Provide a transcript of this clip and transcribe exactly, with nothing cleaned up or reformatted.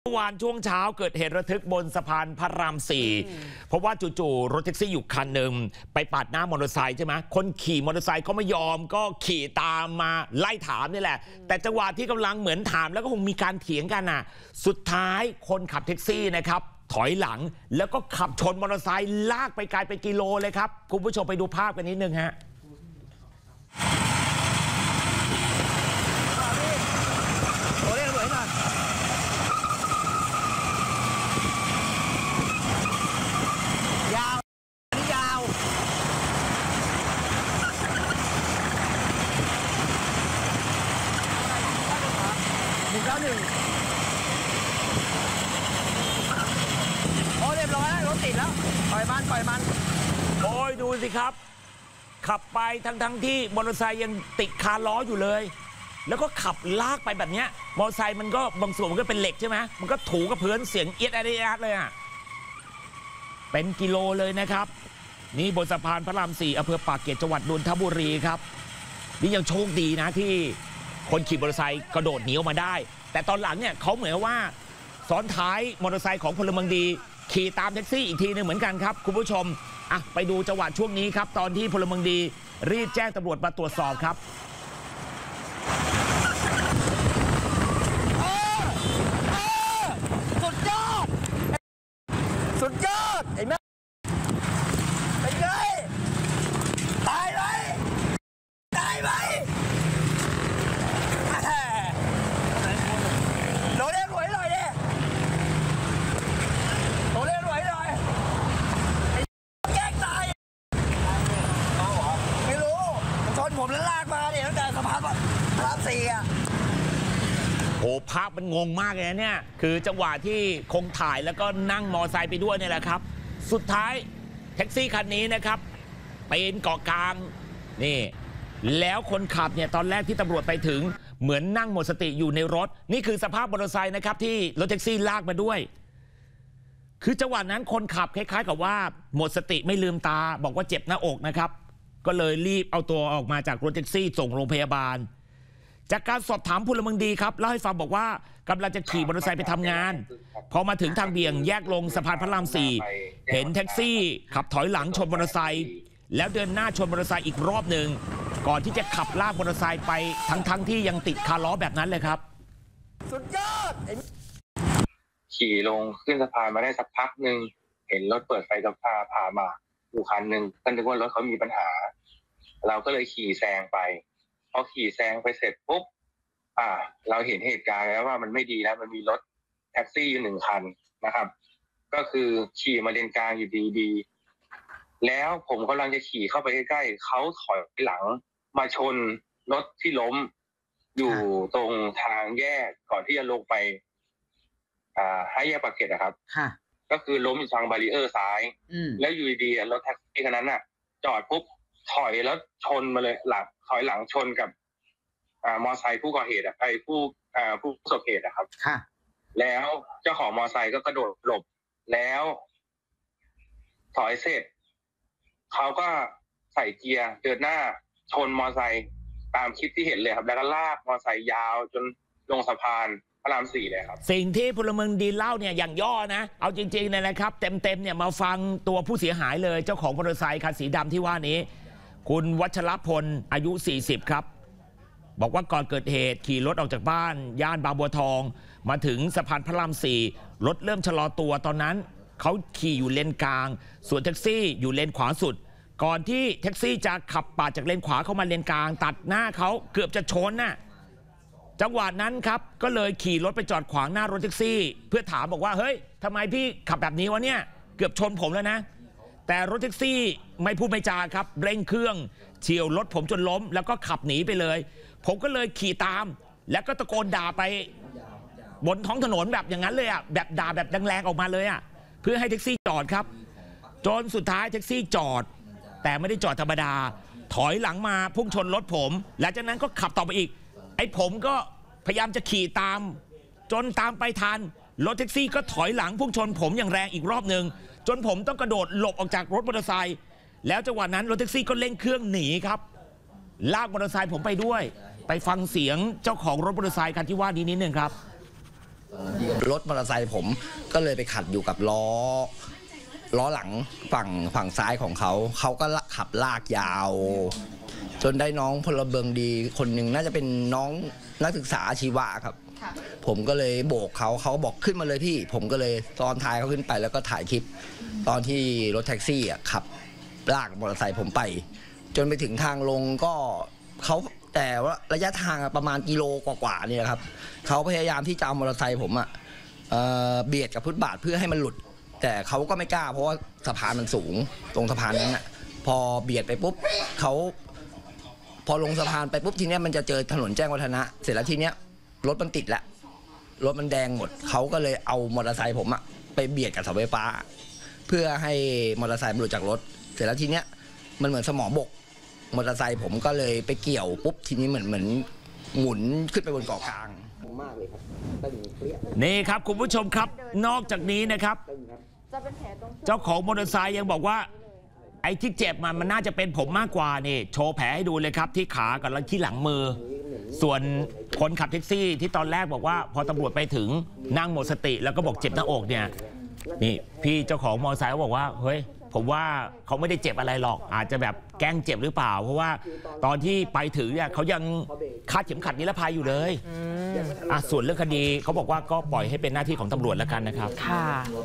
เมื่อวานช่วงเช้าเกิดเหตุระทึกบนสะพานพระรามสี่เพราะว่าจู่ๆรถแท็กซี่อยู่คันหนึ่งไปปาดหน้ามอเตอร์ไซค์ใช่ไหมคนขี่มอเตอร์ไซค์เขาไม่ยอมก็ขี่ตามมาไล่ถามนี่แหละแต่จังหวะที่กำลังเหมือนถามแล้วก็คงมีการเถียงกันน่ะสุดท้ายคนขับแท็กซี่นะครับถอยหลังแล้วก็ขับชนมอเตอร์ไซค์ลากไปไกลเป็นกิโลเลยครับคุณผู้ชมไปดูภาพกันนิดนึงฮะหนึ่งเก้าหนึ่งโอ้เรียบร้อยแล้วรถติดแล้วปล่อยมันปล่อยมันโอ้ยดูสิครับขับไปทั้งทั้งที่มอเตอร์ไซค์ยังติดคาล้ออยู่เลยแล้วก็ขับลากไปแบบนี้มอเตอร์ไซค์มันก็บางส่วนมันก็เป็นเหล็กใช่ไหมมันก็ถูกับพื้นเสียงเอียดอะไรเลยอ่ะเป็นกิโลเลยนะครับนี่บนสะพานพระรามสี่อำเภอปากเกร็ดจังหวัดนนทบุรีครับนี่ยังโชคดีนะที่คนขี่มอเตอร์ไซค์กระโดดหนีออกมาได้แต่ตอนหลังเนี่ยเขาเหมือนว่าซ้อนท้ายมอเตอร์ไซค์ของพลเมืองดีขี่ตามแท็กซี่อีกทีนึงเหมือนกันครับคุณผู้ชมอ่ะไปดูจังหวะช่วงนี้ครับตอนที่พลเมืองดีรีบแจ้งตำรวจมาตรวจสอบครับสุดยอดสุดยอดไอ้แม่ไปเลยตายไหมตายไหมโดนเล่นหวยหน่อยดิโดนเล่นหวยหน่อยไอ้แกล้งตายไม่รู้มันชนผมแล้วลากมาเนี่ยตั้งแต่สะพานพระรามสี่อ่ะโอ้ภาพมันงงมากเลยนะเนี่ยคือจังหวะที่คงถ่ายแล้วก็นั่งมอไซค์ไปด้วยเนี่ยแหละครับสุดท้ายแท็กซี่คันนี้นะครับเป็นเกาะกลางนี่แล้วคนขับเนี่ยตอนแรกที่ตำรวจไปถึงเหมือนนั่งหมดสติอยู่ในรถนี่คือสภาพมอเตอร์ไซค์นะครับที่รถแท็กซี่ลากมาด้วยคือจังหวะนั้นคนขับคล้ายๆกับว่าหมดสติไม่ลืมตาบอกว่าเจ็บหน้าอกนะครับก็เลยรีบเอาตัวออกมาจากรถแท็กซี่ส่งโรงพยาบาลจากการสอบถามพลเมืองดีครับเล่าให้ฟังบอกว่ากำลังจะขี่มอเตอร์ไซค์ไปทำงานพอมาถึงทางเบี่ยงแยกลงสะพานพระรามสี่เห็นแท็กซี่ขับถอยหลังชนมอเตอร์ไซค์แล้วเดินหน้าชนมอเตอร์ไซค์อีกรอบหนึ่งก่อนที่จะขับลากมอเตอร์ไซค์ไปทั้งๆ ท, ที่ยังติดคาล้อแบบนั้นเลยครับสุดยอดขี่ลงขึ้นสะพานมาได้สักพักหนึ่งเห็นรถเปิดไฟกระพริบผ่ามาอยู่คันหนึ่งก็นึกว่ารถเขามีปัญหาเราก็เลยขี่แซงไปพอขี่แซงไปเสร็จปุ๊บอ่าเราเห็นเหตุการณ์แล้วว่ามันไม่ดีแล้วมันมีรถแท็กซี่อยู่หนึ่งคันนะครับก็คือขี่มาเลนกลางอยู่ดีๆแล้วผมกำลังจะขี่เข้าไปใกล้ๆเขาถอยหลังมาชนรถที่ล้มอยู่ตรงทางแยกก่อนที่จะลงไปอ่าให้แยกปากเกร็ดนะครับก็คือล้มอยู่ทางบารีเออร์ซ้ายแล้วอยู่ดีๆรถแท็กซี่คันนั้นน่ะจอดปุ๊บถอยแล้วชนมาเลยหลังถอยหลังชนกับอ่ามอไซค์ผู้ก่อเหตุอ่ะไอ้ผู้อ่าผู้ประสบเหตุอะครับค่ะแล้วเจ้าของมอไซค์ก็กระโดดหลบแล้วถอยเสร็จเขาก็ใส่เกียร์เดินหน้าชนมอไซค์ตามคลิปที่เห็นเลยครับแล้วก็ลากมอไซค์ยาวจนลงสะพานพระรามสี่เลยครับสิ่งที่พลเมืองดีเล่าเนี่ยอย่างย่อนะเอาจริงๆเนี่ยนะครับเต็มๆเนี่ยมาฟังตัวผู้เสียหายเลยเจ้าของมอเตอร์ไซค์คันสีดำที่ว่านี้คุณวัชรพลอายุสี่สิบครับบอกว่าก่อนเกิดเหตุขี่รถออกจากบ้านย่านบางบัวทองมาถึงสะพานพระรามสี่รถเริ่มชะลอตัวตอนนั้นเขาขี่อยู่เลนกลางส่วนแท็กซี่อยู่เลนขวาสุดก่อนที่แท็กซี่จะขับปาดจากเลนขวาเข้ามาเลนกลางตัดหน้าเขาเกือบจะชนน่ะจังหวะนั้นครับก็เลยขี่รถไปจอดขวางหน้ารถแท็กซี่เพื่อถามบอกว่าเฮ้ยทำไมพี่ขับแบบนี้วะเนี่ยเกือบชนผมแล้วนะแต่รถแท็กซี่ไม่พูดไม่จาครับเร่งเครื่องเฉี่ยวรถผมจนล้มแล้วก็ขับหนีไปเลยผมก็เลยขี่ตามแล้วก็ตะโกนด่าไปบนท้องถนนแบบอย่างนั้นเลยอ่ะแบบด่าแบบแรงๆออกมาเลยอ่ะเพื่อให้แท็กซี่จอดครับจนสุดท้ายแท็กซี่จอดแต่ไม่ได้จอดธรรมดาถอยหลังมาพุ่งชนรถผมหลังจากนั้นก็ขับต่อไปอีกไอ้ผมก็พยายามจะขี่ตามจนตามไปทันรถแท็กซี่ก็ถอยหลังพุ่งชนผมอย่างแรงอีกรอบหนึ่งจนผมต้องกระโดดหลบออกจากรถมอเตอร์ไซค์แล้วจังหวะนั้นรถแท็กซี่ก็เร่งเครื่องหนีครับลากมอเตอร์ไซค์ผมไปด้วยไปฟังเสียงเจ้าของรถมอเตอร์ไซค์คันที่ว่านี้นิดนึงครับรถมอเตอร์ไซค์ผมก็เลยไปขัดอยู่กับล้อล้อหลังฝั่งฝั่งซ้ายของเขาเขาก็ขับลากยาว จนได้น้องพลเมืองดีคนหนึ่งน่าจะเป็นน้องนักศึกษาอาชีวะครับผมก็เลยโบกเขาเขาบอกขึ้นมาเลยพี่ผมก็เลยตอนท้ายเขาขึ้นไปแล้วก็ถ่ายคลิปตอนที่รถแท็กซี่อ่ะขับลากมอเตอร์ไซค์ผมไป จนไปถึงทางลงก็เขาแต่ว่าระยะทางประมาณกิโลกว่าๆนี่นะครับเขาพยายามที่จะเอามอเตอร์ไซค์ผมอ่ะเอ่อเบียดกับฟุตบาทเพื่อให้มันหลุดแต่เขาก็ไม่กล้าเพราะว่าสะพานมันสูงตรงสะพานนั้นอ่ะพอเบียดไปปุ๊บเขาพอลงสะพานไปปุ๊บทีเนี้ยมันจะเจอถนนแจ้งวัฒนะเสร็จแล้วทีเนี้ยรถมันติดแล้วรถมันแดงหมดเขาก็เลยเอามอเตอร์ไซค์ผมอ่ะไปเบียดกับเสาไฟฟ้าเพื่อให้มอเตอร์ไซค์มันหลุดจากรถเสร็จแล้วทีเนี้ยมันเหมือนสมองบกมอเตอร์ไซค์ผมก็เลยไปเกี่ยวปุ๊บทีนี้เหมือนเหมือนหมุนขึ้นไปบนเกาะกลางมากเลยครับนี่ครับคุณผู้ชมครับนอกจากนี้นะครับเจ้าของมอเตอร์ไซค์ยังบอกว่าไอ้ที่เจ็บมันมันน่าจะเป็นผมมากกว่านี่โชว์แผลให้ดูเลยครับที่ขากับที่หลังมือส่วนคนขับแท็กซี่ที่ตอนแรกบอกว่าพอตำรวจไปถึงนั่งหมดสติแล้วก็บอกเจ็บหน้าอกเนี่ยนี่พี่เจ้าของมอเตอร์ไซค์บอกว่าเฮ้ยผมว่าเขาไม่ได้เจ็บอะไรหรอกอาจจะแบบแกล้งเจ็บหรือเปล่าเพราะว่าตอนที่ไปถึงเนี่ยเขายังคาดเข็มขัดนิรภัยอยู่เลยอ่ะส่วนเรื่องคดีเขาบอกว่าก็ปล่อยให้เป็นหน้าที่ของตำรวจแล้วกันนะครับค่ะ